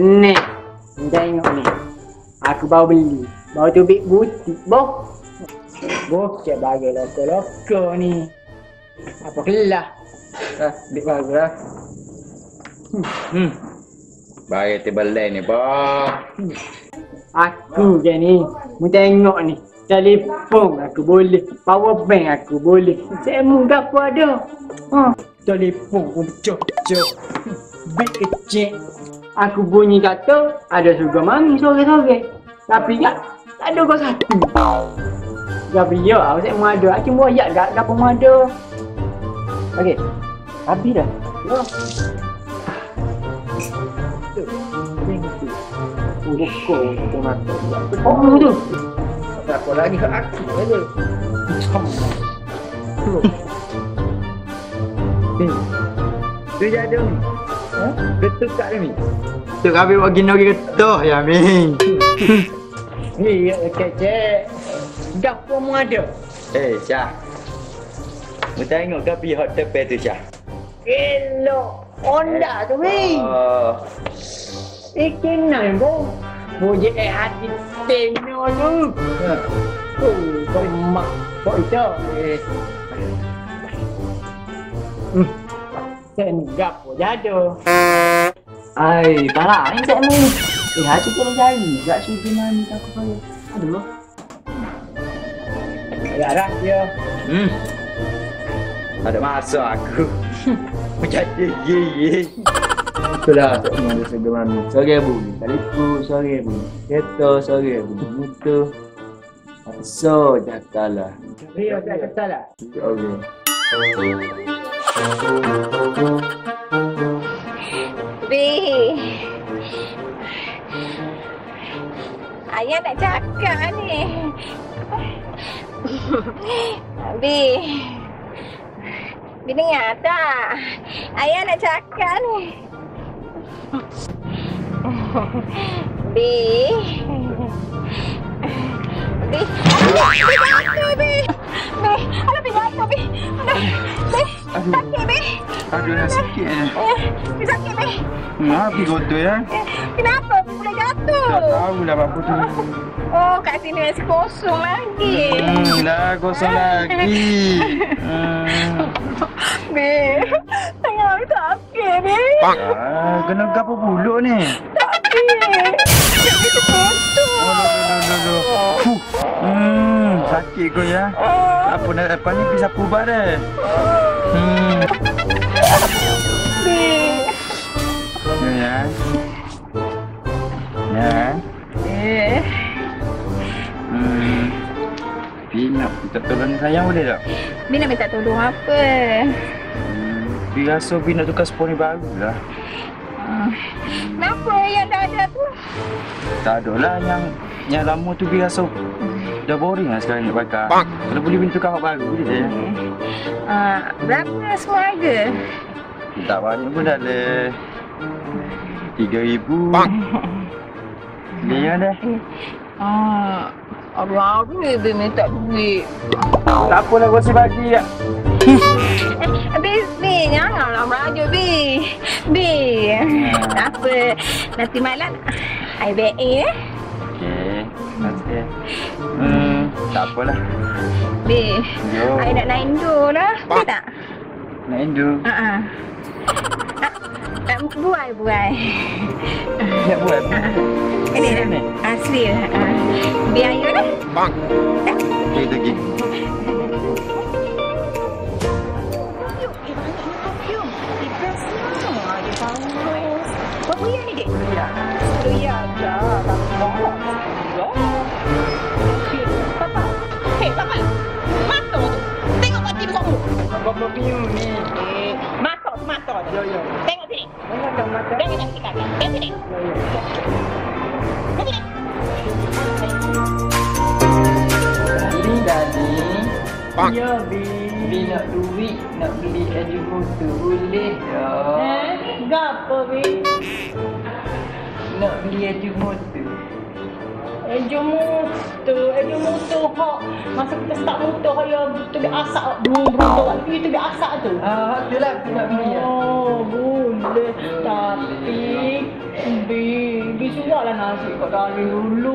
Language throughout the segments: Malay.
Ni, tengok ni. Aku baru beli. Baru tu big butik, boh. Bokeh bagi loko-loko ni. Apa kelah? Big bagus lah. Bagi table lamp ni, boh. Aku je ni. Mu tengok ni. Telefon aku boleh. Power bank aku boleh. Semua apa ada. Telefon pun cok-cok. Big kecil. Aku bunyi kata ada surga mami sore-sore. Tapi tak ada kau satu. Tapi ya, aku tak mau ada. Aku mau ayat tak apa mau ada. Okey. Habis dah. Ya. Tu. Tengok tu. Buku tu mata. Oh tu. Tak apa lagi aku aja. Tu. Tu jadi ni. Betul tak ni? Tu kami buat gino getuh ya Min. Ni kecek. Gapo mu ada? Syah. Mu tengok ke pihak tepi tu Syah. Elok. Honda tu ni. Ikinan bo. Boje hati teno tu. Kau mak. Kau itu. Senggap pun jatuh. Ai, parah ni tak ni. Hati kau cari. Tak suka mana tak aku kaya. Aduh. Ya rahsia. Ada masa aku. Menjadi ye. Itulah tak ada segala mana. Sore bunyi. Telefon sore bunyi. Kereta sore bunyi. Motor. So jakalah. Rio tak salah. Okey. Bi. Ayah nak cakap ni. Bi. Bi dengar tak? Ayah nak cakap ni. Bi. Bi. Jatuh, Bi. Bi. Alah, Bi jatuh, Bi. Bi. Sakit, Bi. Aduh, dah sikit je. Bi sakit, Bi. Habis kotor ya. Kenapa boleh jatuh? Tak tahulah apa tu. Oh, kat sini masih kosong lagi. Dah kosong lagi. Bi, tangan aku sakit, Bi. Kena gapo bulu ni? Sakit. Bi terputus. Sakit kau ya. Apa nak depan ni bisa pubat dah. Bi. Ya. Ya. Bi nak minta tolong sayang boleh tak? Bi nak minta tolong apa? Bi rasa Bi nak tukar spon ni baru lah. Kenapa yang dah ada tu? Tak ada lah yang lama tu Bi rasa dah boring lah sekarang nak pakai. Kalau boleh Bi tukar hak baru boleh je. Berapa semua harga? Tak banyak pun dah ada 3,000. Dia dah. Hari-hari Bi minta duit. Tak apalah kau si bagi ya. Bi, janganlah merajuk, Bi. Bi, tak apa. Nanti malam, I back in, Okey, nanti. Tak apalah. Bi, Yo. I nak naik indoor lah. Boleh tak? Nak indu. Buai. Nak buat. Ini dah. Asli lah. Biar you dah. Bang. Okey, pergi. Berapa ya ni, Dek? Ya, dah. Papa. Hei, Papa. Mata tu. Tengok mati tu kamu. Apa piu ni? Mata tu. Yo. Tengok sini. Mata. Tengok sini kaki. Tengok sini. Tengok sini. Dali. Ya, Bi nak duit, nak beli edu tu boleh tak? Gapo, Bi? Nak beli edu motor. Edu motor hak. Masa kita start motor hak tu dia asak brum tu. Itu dia asak tu. Itulah aku nak beli. Oh, boleh. Tapi Bi suaplah nasi kat Darling dulu.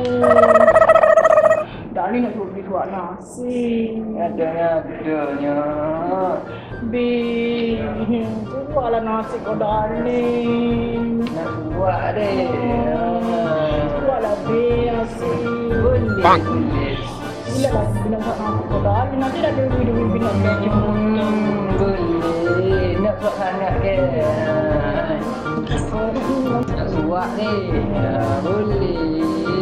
Darling nak suruh Bi suap nasi. Adanya. Bi, suaplah nasi kat Darling. Nak buat deh. Suaplah Bi nasi. Bang. Bila lah Bi nak suap nasi kat Darling. Nanti dah duit Bi nak gaji motor. Boleh. Nak buat anak ke? Nak suap ni. Boleh.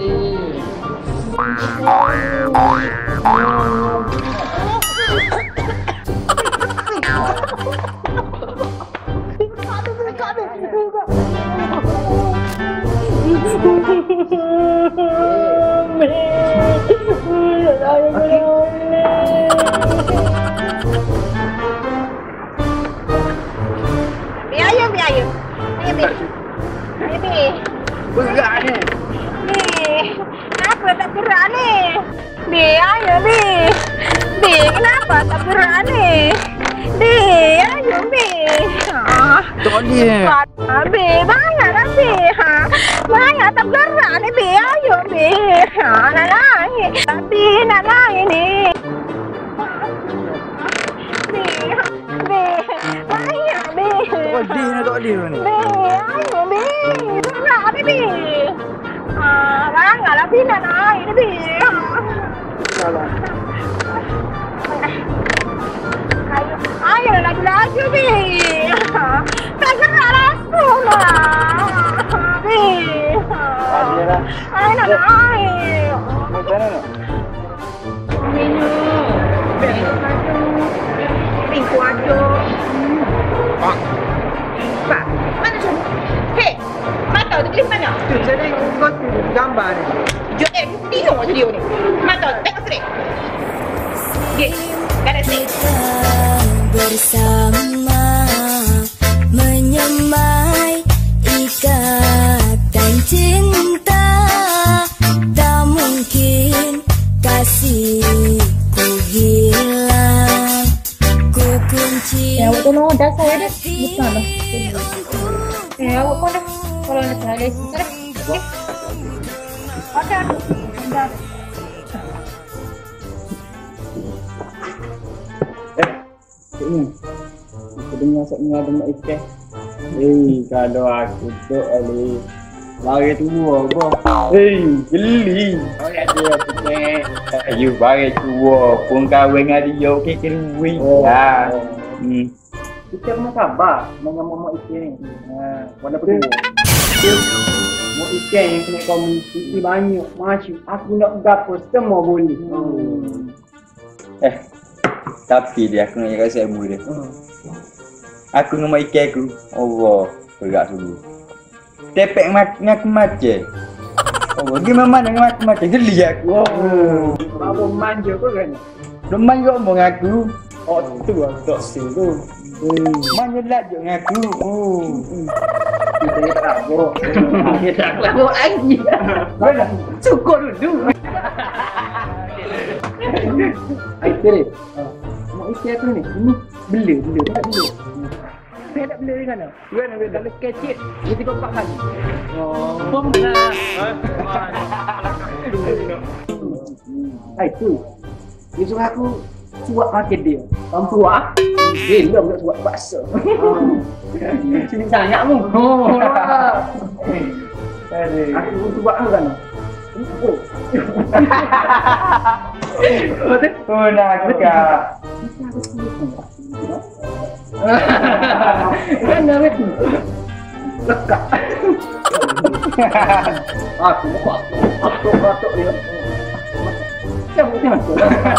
Berat ni. Kenapa tak gerak ni? Bi, ayo Bi. Bi, kenapa tak gerak ni? Bi, ayo Bi. Tak dia. Bi, banyak dah Bi. Banyak tak gerak ni Bi, ayo Bi. Nak lagi. Bi, nak lagi ni. Bi, banyak Bi. Tak dia ni. Bi, ayo Bi. Gerak ni Bi. Banyak lah Bi nak naik ni Bi. Salah. Ayo laju-laju Bi. Tak gerak langsung lah. Bi. Ada lah. Ayo nak naik. Macam mana nak? Minum. Pingku aduk. Pak, mana tu? Hei, mata tu klip mana? Tu saya tengok kau gambar ni. Jom tengok video ni. Mata tu, tengok sini. Git, kat sini. Bersama menyemai ikatan cinta, tak mungkin kasihku hilang, ku kunci. Awak tolong dah saya dah. Bukan dah. Awak pun dah. Kalau nak saya lesi dah. Okey. Ada. Dah. Ni. Aku dengar saknya ada mak ikan. Kalau aku tu Ali lari tua apa? Geli. Oh ya dia tu. Ayu bagi tua pun kahwin dengan dia okey keruwi. Ya. Kita kena sabar dengan mak ikan ni. Walaupun Mau ikan yang kena komisi banyak macam aku nak gapo semua boleh. Tapi dia aku nak kasi ilmu dia. Aku dengan mak ikan aku. Allah, berat sungguh. Tepek aku macam. Oh, gimana dengan aku macam geli aku. Apa manja kau kan? Deman kau omong aku. Oh tu aku tak tu. Manja lajuk dengan aku. Kita tak labuk. Kita tak labuk lagi. Mana? Cukup dulu. Air teri. Mak isi aku ni. Ini bela. Tak bela. Saya tak bela di sana. Kan dalam kecil. Dia 3-4 kali. Oh. Hai tu. Dia suruh aku suap makan dia. Kamu suap? Dia nak suap bakso. Sini sangat mu. Aku suap kan. Oh nak kak. Kan dah betul. Lekak. Aku batuk dia. Siapa dia masuk?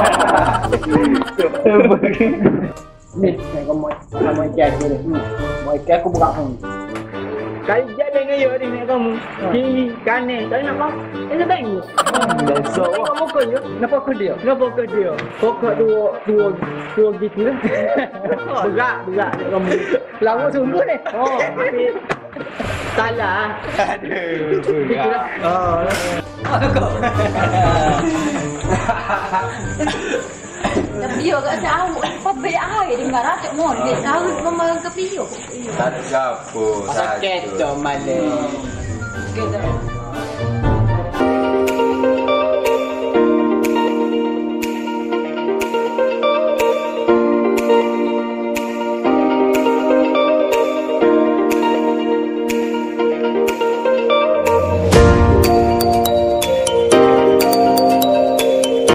Ni, saya mau ikan ni. Mau ikan aku buka pun. Kali jalan dengan you ni nak kamu. Kiri, kanan, tak nak apa? Saya tengok. Besok. Tengok muka you. Nampak ke dia? Pokok dua gitu lah. Berat kamu. Lawak sungguh ni. Oh, tapi salah. Aduh. Berat. Oh, Kepio kat jauh. Pabrik air dengar atuk mon. Dia tahu memang kepio. Tak ada apa. Sakit tu malam. Kita